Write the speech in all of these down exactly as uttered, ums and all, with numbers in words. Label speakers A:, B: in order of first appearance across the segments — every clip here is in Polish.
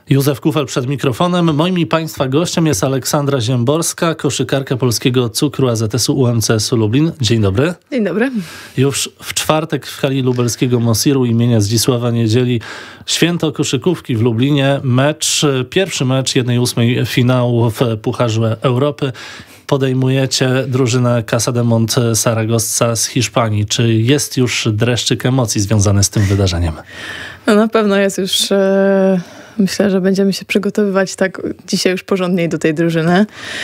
A: Józef Kufel przed mikrofonem. Moim i Państwa gościem jest Aleksandra Ziemborska, koszykarka polskiego cukru A Z S-u U M C S-u Lublin. Dzień dobry.
B: Dzień dobry.
A: Już w czwartek w hali lubelskiego Mosiru imienia Zdzisława Niedzieli święto koszykówki w Lublinie. Mecz, pierwszy mecz jednej ósmej finału w Pucharzu Europy. Podejmujecie drużynę Casa de Mont Saragossa z Hiszpanii. Czy jest już dreszczyk emocji związany z tym wydarzeniem?
B: No na pewno jest już... E... Myślę, że będziemy się przygotowywać tak dzisiaj już porządniej do tej drużyny.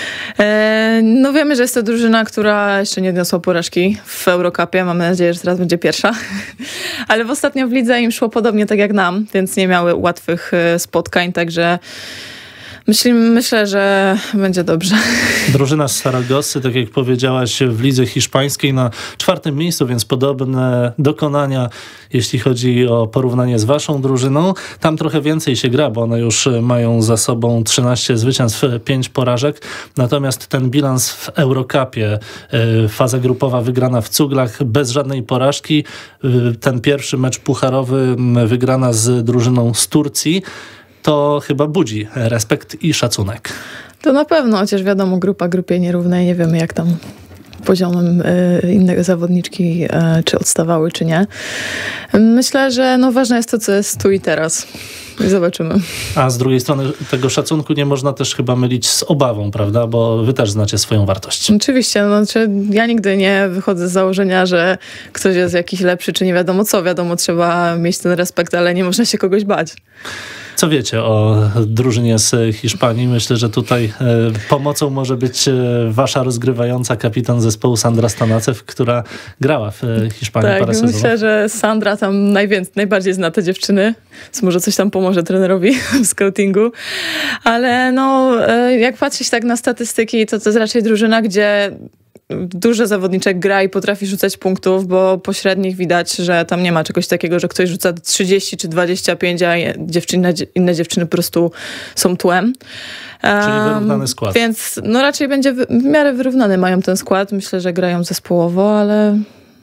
B: E, no wiemy, że jest to drużyna, która jeszcze nie odniosła porażki w Eurocupie. Mamy nadzieję, że teraz będzie pierwsza. Ale w ostatnio w lidze im szło podobnie tak jak nam, więc nie miały łatwych spotkań, także Myślę, myślę, że będzie dobrze.
A: Drużyna z Saragossy, tak jak powiedziałaś, w lidze hiszpańskiej na czwartym miejscu, więc podobne dokonania, jeśli chodzi o porównanie z waszą drużyną. Tam trochę więcej się gra, bo one już mają za sobą trzynaście zwycięstw, pięć porażek. Natomiast ten bilans w Eurocupie, faza grupowa wygrana w cuglach, bez żadnej porażki. Ten pierwszy mecz pucharowy wygrana z drużyną z Turcji. To chyba budzi respekt i szacunek.
B: To na pewno, chociaż wiadomo, grupa grupie nierównej, nie wiemy jak tam poziomem y, inne zawodniczki y, czy odstawały, czy nie. Myślę, że no, ważne jest to, co jest tu i teraz. I zobaczymy.
A: A z drugiej strony tego szacunku nie można też chyba mylić z obawą, prawda? Bo wy też znacie swoją wartość.
B: Oczywiście. No, znaczy ja nigdy nie wychodzę z założenia, że ktoś jest jakiś lepszy, czy nie wiadomo co. Wiadomo, trzeba mieć ten respekt, ale nie można się kogoś bać.
A: Co wiecie o drużynie z Hiszpanii? Myślę, że tutaj e, pomocą może być e, wasza rozgrywająca kapitan zespołu Sandra Stanacew, która grała w e, Hiszpanii
B: tak,
A: parę sezonów.
B: Myślę, że Sandra tam najwięcej, najbardziej zna te dziewczyny, więc może coś tam pomoże trenerowi w scoutingu. Ale no, e, jak patrzeć tak na statystyki, to to jest raczej drużyna, gdzie dużo zawodniczek gra i potrafi rzucać punktów, bo po średnich widać, że tam nie ma czegoś takiego, że ktoś rzuca trzydzieści czy dwadzieścia pięć, a dziewczyny, inne dziewczyny po prostu są tłem.
A: Czyli wyrównany skład.
B: Um, więc no raczej będzie w, w miarę wyrównany mają ten skład. Myślę, że grają zespołowo, ale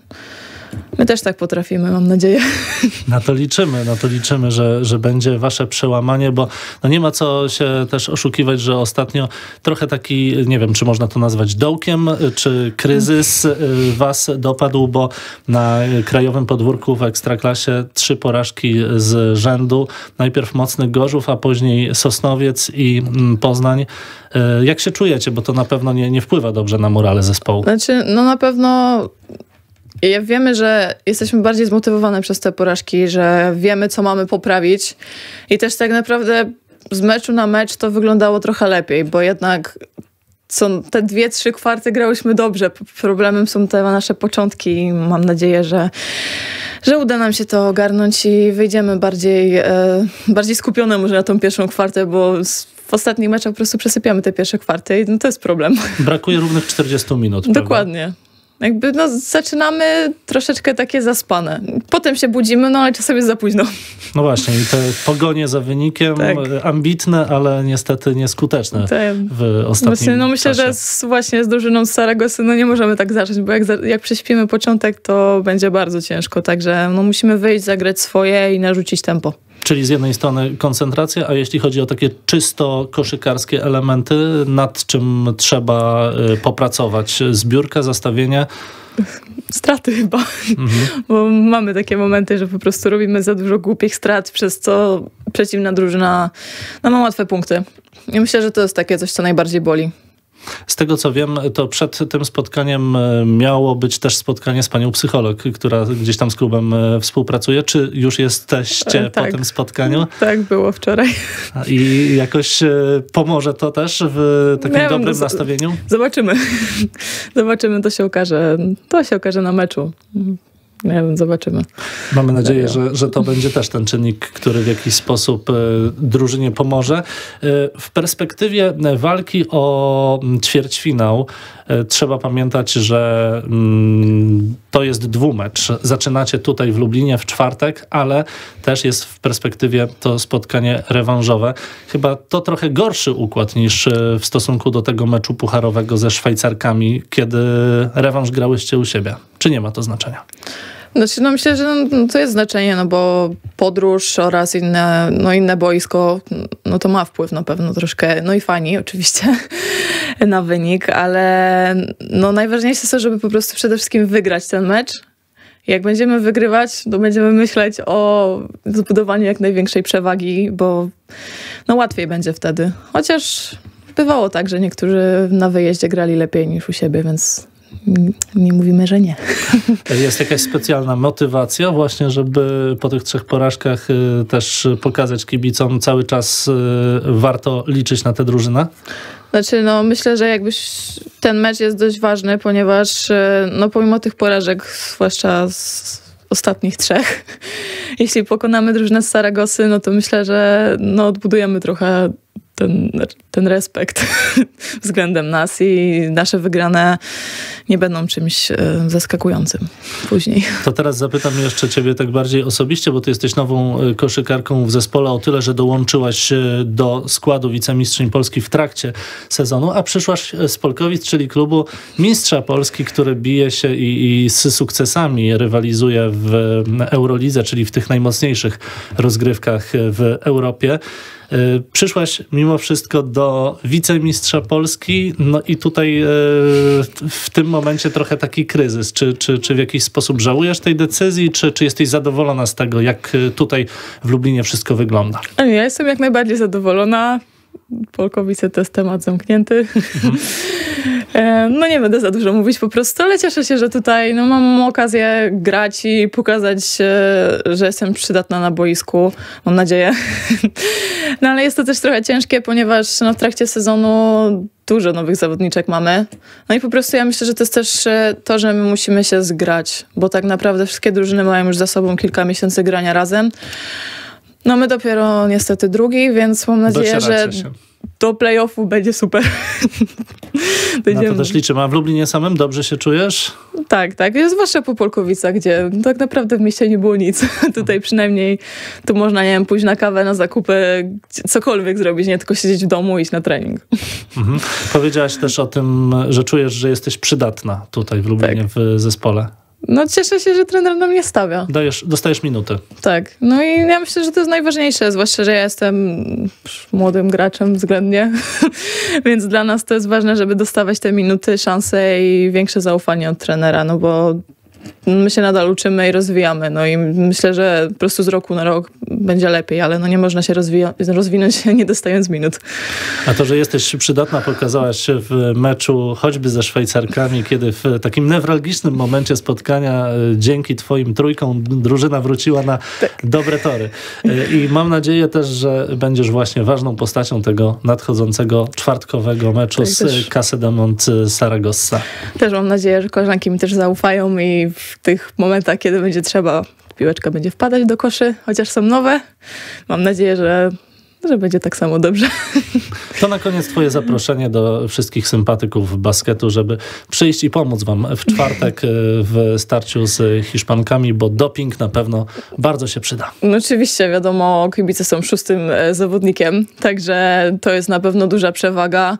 B: my też tak potrafimy, mam nadzieję.
A: Na to liczymy, na to liczymy, że, że będzie wasze przełamanie, bo no nie ma co się też oszukiwać, że ostatnio trochę taki, nie wiem, czy można to nazwać dołkiem, czy kryzys was dopadł, bo na krajowym podwórku w Ekstraklasie trzy porażki z rzędu. Najpierw Mocny Gorzów, a później Sosnowiec i Poznań. Jak się czujecie? Bo to na pewno nie, nie wpływa dobrze na morale zespołu.
B: Znaczy, no na pewno... Ja wiemy, że jesteśmy bardziej zmotywowane przez te porażki, że wiemy, co mamy poprawić i też tak naprawdę z meczu na mecz to wyglądało trochę lepiej, bo jednak co te dwie, trzy kwarty grałyśmy dobrze. Problemem są te nasze początki i mam nadzieję, że, że uda nam się to ogarnąć i wyjdziemy bardziej, e, bardziej skupione może na tą pierwszą kwartę, bo w ostatnich meczach po prostu przesypiamy te pierwsze kwarty i no, to jest problem.
A: Brakuje równych czterdziestu minut.
B: Dokładnie. Prawda? Jakby no, zaczynamy troszeczkę takie zaspane. Potem się budzimy, no ale czasem jest za późno.
A: No właśnie, i te pogonie za wynikiem, tak. ambitne, ale niestety nieskuteczne tak. w ostatnim właśnie,
B: no myślę,
A: czasie.
B: że z, właśnie z drużyną z Saragossy no nie możemy tak zacząć, bo jak, za, jak prześpimy początek, to będzie bardzo ciężko. Także no, musimy wyjść, zagrać swoje i narzucić tempo.
A: Czyli z jednej strony koncentracja, a jeśli chodzi o takie czysto koszykarskie elementy, nad czym trzeba y, popracować? Zbiórka, zastawienie?
B: Straty chyba, mhm. bo mamy takie momenty, że po prostu robimy za dużo głupich strat, przez co przeciwna drużyna no, ma łatwe punkty. I myślę, że to jest takie coś, co najbardziej boli.
A: Z tego co wiem, to przed tym spotkaniem miało być też spotkanie z panią psycholog, która gdzieś tam z klubem współpracuje. Czy już jesteście e, tak. po tym spotkaniu?
B: Tak, było wczoraj.
A: I jakoś pomoże to też w takim ja dobrym wiem, nastawieniu?
B: Zobaczymy. Zobaczymy, to się okaże. To się okaże na meczu. Nie wiem, zobaczymy.
A: Mamy nadzieję, że, że to będzie też ten czynnik, który w jakiś sposób y, drużynie pomoże. Y, w perspektywie walki o ćwierćfinał y, trzeba pamiętać, że y, to jest dwumecz. Zaczynacie tutaj w Lublinie w czwartek, ale też jest w perspektywie to spotkanie rewanżowe. Chyba to trochę gorszy układ niż y, w stosunku do tego meczu pucharowego ze Szwajcarkami, kiedy rewanż grałyście u siebie. Czy nie ma to znaczenia?
B: Znaczy, no myślę, że no, to jest znaczenie, no bo podróż oraz inne, no inne boisko, no to ma wpływ na pewno troszkę, no i fani oczywiście na wynik, ale no najważniejsze jest to, żeby po prostu przede wszystkim wygrać ten mecz. Jak będziemy wygrywać, to będziemy myśleć o zbudowaniu jak największej przewagi, bo no łatwiej będzie wtedy. Chociaż bywało tak, że niektórzy na wyjeździe grali lepiej niż u siebie, więc nie mówimy, że nie.
A: Jest jakaś specjalna motywacja właśnie, żeby po tych trzech porażkach też pokazać kibicom cały czas warto liczyć na tę drużynę?
B: Znaczy, no myślę, że jakbyś ten mecz jest dość ważny, ponieważ no pomimo tych porażek, zwłaszcza z ostatnich trzech, jeśli pokonamy drużynę z Saragosy, no to myślę, że no odbudujemy trochę ten, ten respekt względem nas i nasze wygrane nie będą czymś zaskakującym później.
A: To teraz zapytam jeszcze ciebie tak bardziej osobiście, bo ty jesteś nową koszykarką w zespole o tyle, że dołączyłaś do składu wicemistrzyń Polski w trakcie sezonu, a przyszłaś z Polkowic, czyli klubu mistrza Polski, który bije się i, i z sukcesami rywalizuje w Eurolidze, czyli w tych najmocniejszych rozgrywkach w Europie. Przyszłaś mimo wszystko do wicemistrza Polski, no i tutaj w tym momencie trochę taki kryzys. Czy, czy, czy w jakiś sposób żałujesz tej decyzji, czy, czy jesteś zadowolona z tego, jak tutaj w Lublinie wszystko wygląda?
B: Ja jestem jak najbardziej zadowolona. Polkowice to jest temat zamknięty. Mhm. No nie będę za dużo mówić po prostu, ale cieszę się, że tutaj no, mam okazję grać i pokazać, że jestem przydatna na boisku. Mam nadzieję. No ale jest to też trochę ciężkie, ponieważ no, w trakcie sezonu dużo nowych zawodniczek mamy. No i po prostu ja myślę, że to jest też to, że my musimy się zgrać, bo tak naprawdę wszystkie drużyny mają już za sobą kilka miesięcy grania razem. No my dopiero niestety drugi, więc mam nadzieję,
A: Docieracie
B: że
A: się.
B: do play-offu będzie super.
A: Na to też liczymy. A w Lublinie samym dobrze się czujesz?
B: Tak, tak. Zwłaszcza po Polkowicach, gdzie tak naprawdę w mieście nie było nic. Tutaj przynajmniej tu można, nie wiem, pójść na kawę, na zakupy, cokolwiek zrobić, nie tylko siedzieć w domu i iść na trening.
A: Mhm. Powiedziałaś też o tym, że czujesz, że jesteś przydatna tutaj w Lublinie, tak. w zespole.
B: No cieszę się, że trener na mnie stawia.
A: Dajesz, dostajesz minuty.
B: Tak. No i ja myślę, że to jest najważniejsze, zwłaszcza, że ja jestem młodym graczem względnie, więc dla nas to jest ważne, żeby dostawać te minuty, szanse i większe zaufanie od trenera, no bo my się nadal uczymy i rozwijamy, no i myślę, że po prostu z roku na rok będzie lepiej, ale no nie można się rozwija- rozwinąć nie dostając minut.
A: A to, że jesteś przydatna, pokazałaś się w meczu choćby ze Szwajcarkami, kiedy w takim newralgicznym momencie spotkania dzięki twoim trójkom drużyna wróciła na tak. dobre tory. I mam nadzieję też, że będziesz właśnie ważną postacią tego nadchodzącego czwartkowego meczu tak, z też. Casademont Saragossa.
B: Też mam nadzieję, że koleżanki mi też zaufają i w tych momentach, kiedy będzie trzeba, piłeczka będzie wpadać do koszy, chociaż są nowe. Mam nadzieję, że, że będzie tak samo dobrze.
A: To na koniec twoje zaproszenie do wszystkich sympatyków basketu, żeby przyjść i pomóc wam w czwartek w starciu z Hiszpankami, bo doping na pewno bardzo się przyda.
B: No oczywiście, wiadomo, kibice są szóstym zawodnikiem, także to jest na pewno duża przewaga.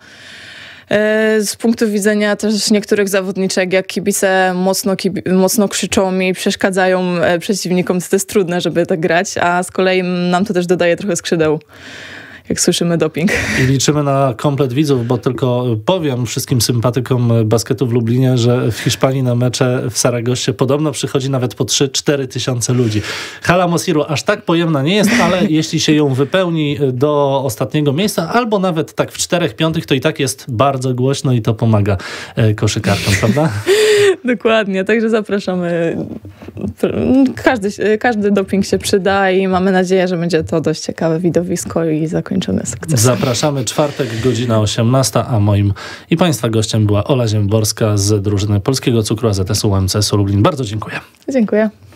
B: Z punktu widzenia też niektórych zawodniczek, jak kibice mocno, kibi- mocno krzyczą i przeszkadzają przeciwnikom, to jest trudne, żeby tak grać, a z kolei nam to też dodaje trochę skrzydeł, jak słyszymy doping.
A: I liczymy na komplet widzów, bo tylko powiem wszystkim sympatykom basketu w Lublinie, że w Hiszpanii na mecze w Saragossie podobno przychodzi nawet po trzy cztery tysiące ludzi. Hala Mosiru aż tak pojemna nie jest, ale jeśli się ją wypełni do ostatniego miejsca, albo nawet tak w czterech piątych, to i tak jest bardzo głośno i to pomaga koszykarkom, prawda?
B: Dokładnie, także zapraszamy. Każdy, każdy doping się przyda i mamy nadzieję, że będzie to dość ciekawe widowisko i zakończone sukcesem.
A: Zapraszamy, czwartek, godzina osiemnasta, a moim i Państwa gościem była Ola Ziemborska z drużyny Polskiego Cukru A Z S U M C S Lublin. Bardzo dziękuję.
B: Dziękuję.